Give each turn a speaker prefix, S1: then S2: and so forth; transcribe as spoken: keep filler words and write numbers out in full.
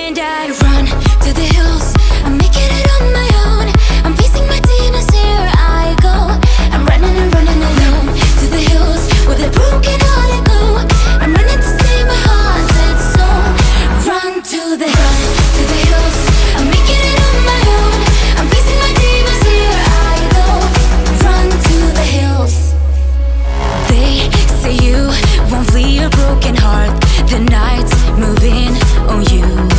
S1: And I run to the hills, I'm making it on my own. I'm facing my demons, here I go. I'm running and running alone to the hills where the broken hearted go. I'm running to save my haunted soul. Run to the run to the hills, I'm making it on my own. I'm facing my demons, here I go. Run to the hills. They say you won't flee your broken heart. The night's moving on you.